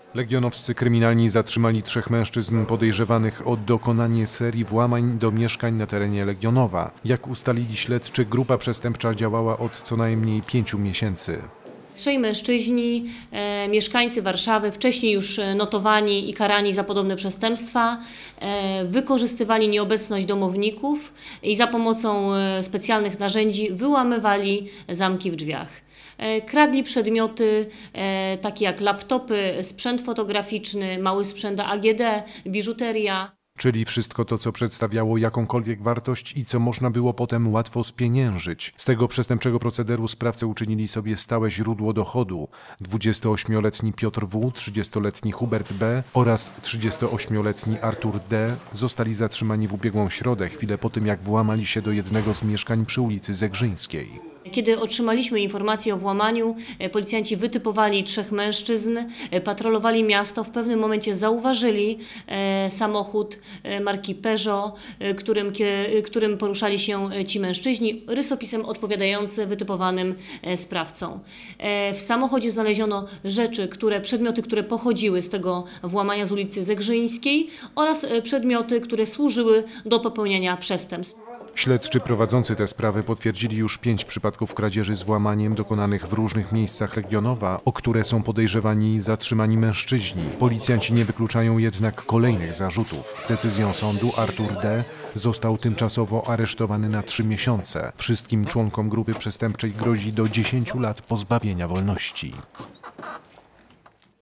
Legionowscy kryminalni zatrzymali 3 mężczyzn podejrzewanych o dokonanie serii włamań do mieszkań na terenie Legionowa. Jak ustalili śledczy, grupa przestępcza działała od co najmniej 5 miesięcy. 3 mężczyźni, mieszkańcy Warszawy, wcześniej już notowani i karani za podobne przestępstwa, wykorzystywali nieobecność domowników i za pomocą specjalnych narzędzi wyłamywali zamki w drzwiach. Kradli przedmioty takie jak laptopy, sprzęt fotograficzny, mały sprzęt AGD, biżuteria. Czyli wszystko to, co przedstawiało jakąkolwiek wartość i co można było potem łatwo spieniężyć. Z tego przestępczego procederu sprawcy uczynili sobie stałe źródło dochodu. 28-letni Piotr W., 30-letni Hubert B. oraz 38-letni Artur D. zostali zatrzymani w ubiegłą środę, chwilę po tym, jak włamali się do jednego z mieszkań przy ulicy Zegrzyńskiej. Kiedy otrzymaliśmy informację o włamaniu, policjanci wytypowali 3 mężczyzn, patrolowali miasto, w pewnym momencie zauważyli samochód marki Peugeot, którym poruszali się ci mężczyźni, rysopisem odpowiadający wytypowanym sprawcom. W samochodzie znaleziono przedmioty, które pochodziły z tego włamania z ulicy Zegrzyńskiej oraz przedmioty, które służyły do popełniania przestępstw. Śledczy prowadzący tę sprawę potwierdzili już 5 przypadków kradzieży z włamaniem dokonanych w różnych miejscach Legionowa, o które są podejrzewani zatrzymani mężczyźni. Policjanci nie wykluczają jednak kolejnych zarzutów. Decyzją sądu Artur D. został tymczasowo aresztowany na 3 miesiące. Wszystkim członkom grupy przestępczej grozi do 10 lat pozbawienia wolności.